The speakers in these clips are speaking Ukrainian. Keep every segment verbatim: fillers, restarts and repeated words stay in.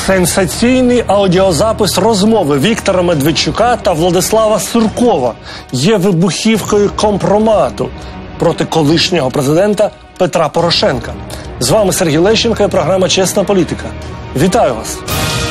Сенсаційний аудіозапис розмови Віктора Медведчука та Владислава Суркова є вибухівкою компромату проти колишнього президента Петра Порошенка. З вами Сергій Лещенко і програма «Чесна політика». Вітаю вас!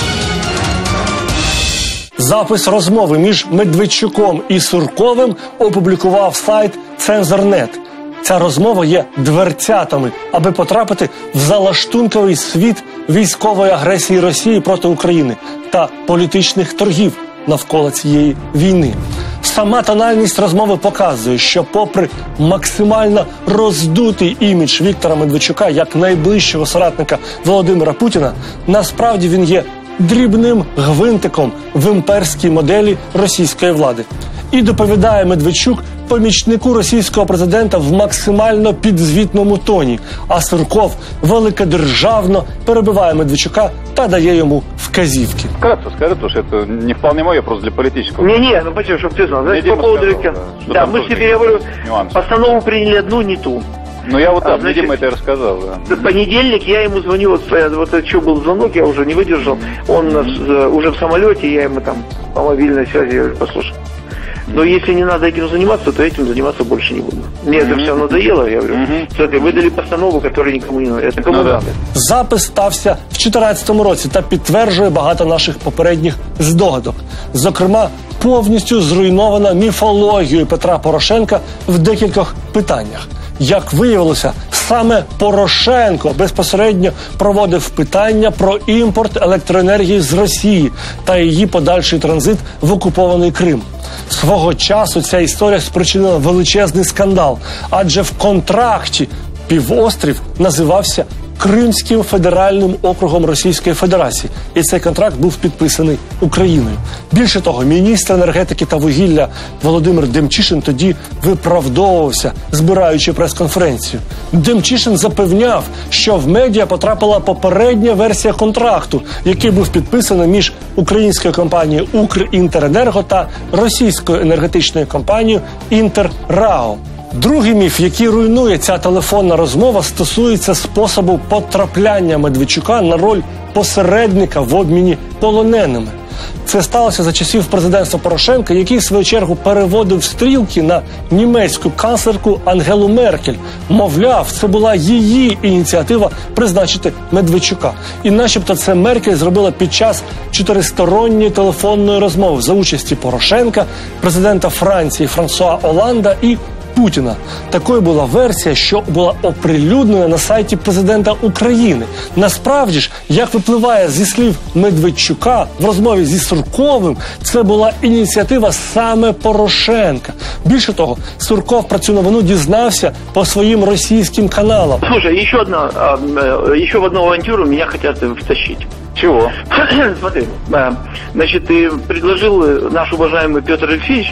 Запис розмови між Медведчуком і Сурковим опублікував сайт Цензор точка нет. Ця розмова є дверцятами, аби потрапити в залаштунковий світ військової агресії Росії проти України та політичних торгів навколо цієї війни. Сама тональність розмови показує, що попри максимально роздутий імідж Віктора Медведчука як найближчого соратника Володимира Путіна, насправді він є дрібним гвинтиком в імперській моделі російської влади. І доповідає Медведчук помічнику російського президента в максимально підзвітному тоні, а Сурков великодержавно перебиває Медведчука та дає йому вказівки. Вкратце скажи, потому что это не вполне мое, просто для политического. Не-не, ну почему, чтобы ты знал. Знаете, по поводу Виктора... Да, да мы себе, я говорю, постанову приняли одну, не ту. Ну я вот так, а, значит, Дима это и рассказал. Да. В понедельник я ему звоню, вот, вот еще был звонок, я уже не выдержал. Он уже в самолете, я ему там по мобильной связи, я говорю, послушай. Но если не надо этим заниматься, то этим заниматься больше не буду. Мне mm-hmm. это все надоело, я говорю. Mm-hmm. Смотри, выдали постанову, которая никому не надо. Это кому надо? Запис стався в дві тисячі чотирнадцятому році та підтверджує багато наших попередніх здогадок. Зокрема, повністю зруйнована міфологію Петра Порошенка в декількох питаннях. Як виявилося, саме Порошенко безпосередньо проводив питання про імпорт електроенергії з Росії та її подальший транзит в окупований Крим. Свого часу ця історія спричинила величезний скандал, адже в контракті півострів називався Кримським федеральним округом Російської Федерації. І цей контракт був підписаний Україною. Більше того, міністр енергетики та вугілля Володимир Демчишин тоді виправдовувався, збираючи прес-конференцію. Демчишин запевняв, що в медіа потрапила попередня версія контракту, який був підписаний між українською компанією «Укрінтеренерго» та російською енергетичною компанією «Інтеррао». Другий міф, який руйнує ця телефонна розмова, стосується способу потрапляння Медведчука на роль посередника в обміні полоненими. Це сталося за часів президентства Порошенка, який, в свою чергу, переводив стрілки на німецьку канцлерку Ангелу Меркель. Мовляв, це була її ініціатива призначити Медведчука. І начебто це Меркель зробила під час чотиристоронньої телефонної розмови за участі Порошенка, президента Франції Франсуа Оланда і Путіна. Такою була версія, що була оприлюднена на сайті президента України. Насправді ж, як випливає зі слів Медведчука в розмові зі Сурковим, це була ініціатива саме Порошенка. Більше того, Сурков про цю новину дізнався по своїм російським каналам. Слушай, еще одна, еще в одну авантюру меня хотят втащить. Чего? Смотри, значит, ты предложил наш уважаемый Петр Алексеевич,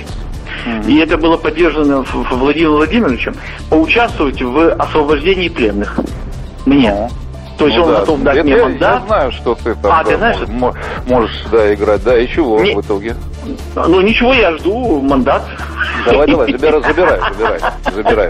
и это было поддержано Владимиром Владимировичем, поучаствовать в освобождении пленных. Мне. То есть ну, он да. готов дать это мне я, мандат. Я знаю, что ты там а, да, ты знаешь, можешь, можешь да, играть. Да, и чего не... в итоге? Ну ничего, я жду мандат. Давай, давай, забирай, забирай, забирай, забирай.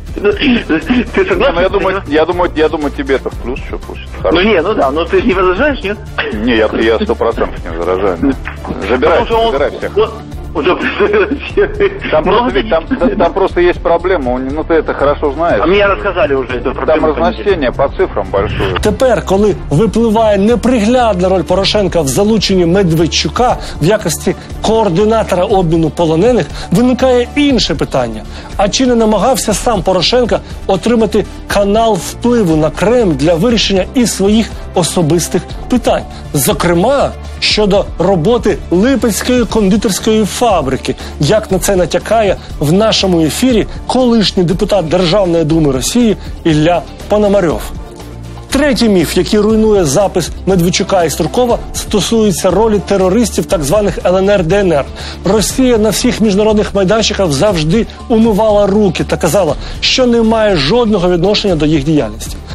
Ты согласен? Ну, я думаю, я думаю, я думаю, тебе это в плюс, что пусть. Ну не, ну да, но ты не возражаешь, нет? Не, я я сто процентов не возражаю. Забирай, забирай всех. Уже там, просто, там, там просто есть проблема, ну ты это хорошо знаешь. А мне рассказали уже эту проблему. Там разночтение по цифрам большое. Тепер, коли випливає неприглядна роль Порошенка в залученні Медведчука в якості координатора обміну полонених, виникає інше питання. А чи не намагався сам Порошенко отримати канал впливу на Кремль для вирішення і своїх особистих питань? Зокрема, щодо роботи Липецької кондитерської фабрики, як на це натякає в нашому ефірі колишній депутат Державної думи Росії Ілля Пономарьов. Третій міф, який руйнує запис Медведчука і Суркова, стосується ролі терористів так званих ел ен ер де ен ер. Росія на всіх міжнародних майданчиках завжди умивала руки та казала, що не має жодного відношення до їх діяльності.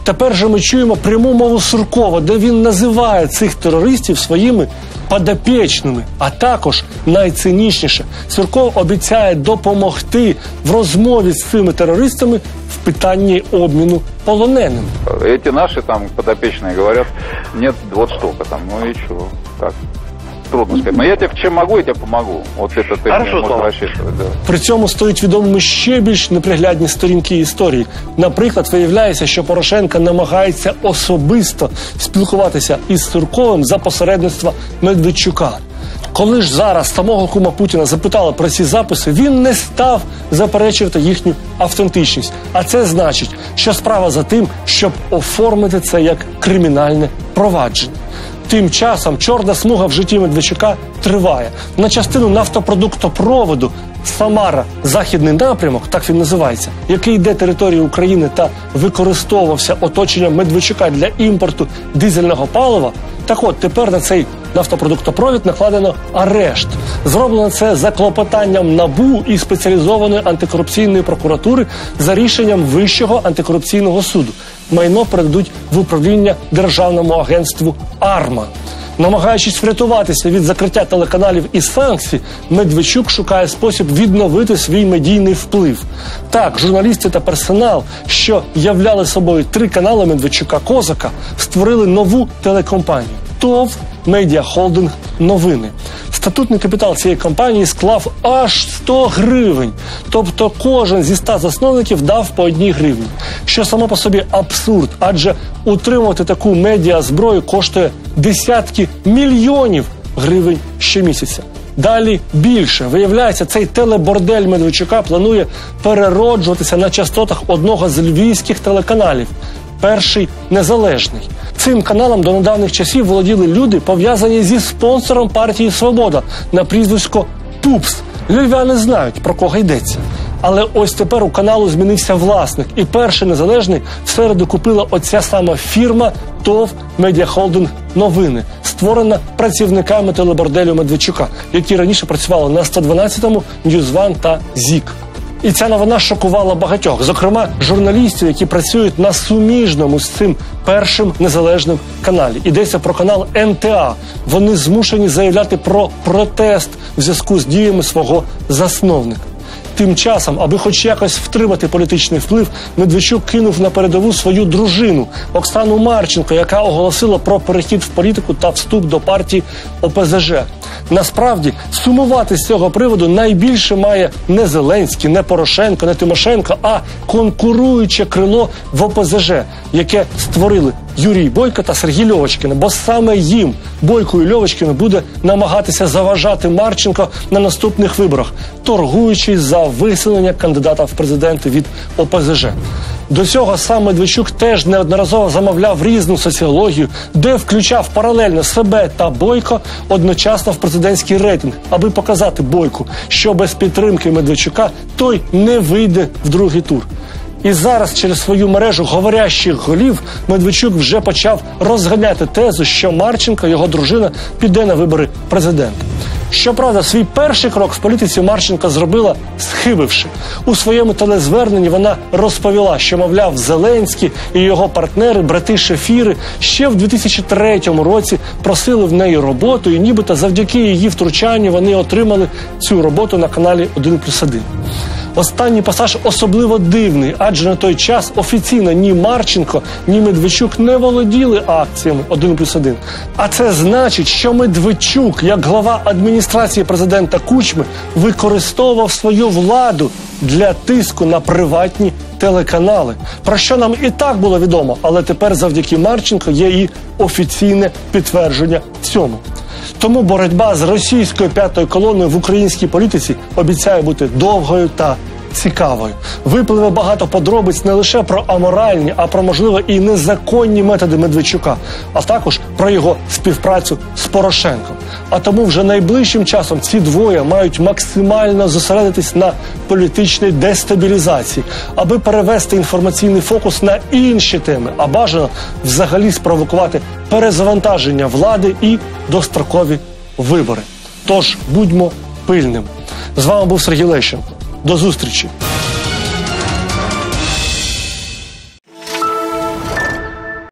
Тепер же ми чуємо пряму мову Суркова, де він називає цих терористів своїми подопічними. А також, найцинічніше, Сурков обіцяє допомогти в розмові з цими терористами в питанні обміну полоненими. Эти наши там подопечные говорят, нет, вот столько там, ну и чего, так. Трудно сказать. Но я тебе чем могу, я тебе помогу. Вот это ты Хорошо, можешь рассчитывать, да. При цьому стоїть відомими ще більш неприглядні сторінки історії. Наприклад, виявляється, що Порошенко намагається особисто спілкуватися із Сурковим за посередництва Медведчука. Коли ж зараз самого кума Путіна запитали про ці записи, він не став заперечувати їхню автентичність. А це значить, що справа за тим, щоб оформити це як кримінальне провадження. Тим часом чорна смуга в житті Медведчука триває. На частину нафтопродуктопроводу Самара-Західний напрямок, так він називається, який йде територією України та використовувався оточенням Медведчука для імпорту дизельного палива, так от тепер на цей нафтопродуктопровід накладено арешт. Зроблено це за клопотанням НАБУ і спеціалізованої антикорупційної прокуратури за рішенням Вищого антикорупційного суду. Майно передадуть в управління Державному агентству АРМА. Намагаючись врятуватися від закриття телеканалів і санкцій, Медведчук шукає спосіб відновити свій медійний вплив. Так, журналісти та персонал, що являли собою три канали Медведчука-Козака, створили нову телекомпанію – ТОВ Медіа Холдинг Новини. Статутний капітал цієї компанії склав аж сто гривень. Тобто кожен зі ста засновників дав по одній гривні. Що само по собі абсурд, адже утримувати таку медіа-зброю коштує десятки мільйонів гривень щомісяця. Далі більше. Виявляється, цей телебордель Медведчука планує перероджуватися на частотах одного з львівських телеканалів. Перший незалежний. Цим каналом до недавніх часів володіли люди, пов'язані зі спонсором партії «Свобода» на прізвисько Пупс. Львів'яни знають, про кого йдеться. Але ось тепер у каналу змінився власник. І перший незалежний в середу купила оця сама фірма ТОВ Медіа Холдинг Новини, створена працівниками телеборделю Медведчука, які раніше працювали на сто дванадцятому, Ньюзван та ЗІК. І ця новина шокувала багатьох, зокрема журналістів, які працюють на суміжному з цим першим незалежним каналі. Йдеться про канал ен те а. Вони змушені заявляти про протест в зв'язку з діями свого засновника. Тим часом, аби хоч якось втримати політичний вплив, Медведчук кинув на передову свою дружину Оксану Марченко, яка оголосила про перехід в політику та вступ до партії о пе зе же. Насправді, сумувати з цього приводу найбільше має не Зеленський, не Порошенко, не Тимошенко, а конкуруюче крило в о пе зе же, яке створили Юрій Бойко та Сергій Льовочкін. Бо саме їм, Бойко і Льовочкіну, буде намагатися заважати Марченко на наступних виборах, торгуючись за виселення кандидата в президенти від о пе зе же. До цього сам Медведчук теж неодноразово замовляв різну соціологію, де включав паралельно себе та Бойко одночасно в президентський рейтинг, аби показати Бойку, що без підтримки Медведчука той не вийде в другий тур. І зараз через свою мережу говорящих голів Медведчук вже почав розганяти тезу, що Марченко, його дружина, піде на вибори президента. Щоправда, свій перший крок в політиці Марченко зробила, схибивши. У своєму телезверненні вона розповіла, що, мовляв, Зеленський і його партнери, брати Шефіри, ще в дві тисячі третьому році просили в неї роботу, і нібито завдяки її втручанню вони отримали цю роботу на каналі один плюс один. Останній пасаж особливо дивний, адже на той час офіційно ні Марченко, ні Медведчук не володіли акціями один плюс один. А це значить, що Медведчук, як глава адміністрації президента Кучми, використовував свою владу для тиску на приватні телеканали. Про що нам і так було відомо, але тепер завдяки Марченко є і офіційне підтвердження цьому. Тому боротьба з російською п'ятою колоною в українській політиці обіцяє бути довгою та цікавою. Випливе багато подробиць не лише про аморальні, а про, можливо, і незаконні методи Медведчука, а також про його співпрацю з Порошенком. А тому вже найближчим часом ці двоє мають максимально зосередитись на політичній дестабілізації, аби перевести інформаційний фокус на інші теми, а бажано взагалі спровокувати перезавантаження влади і дострокові вибори. Тож, будьмо пильними. З вами був Сергій Лещенко. До зустрічі!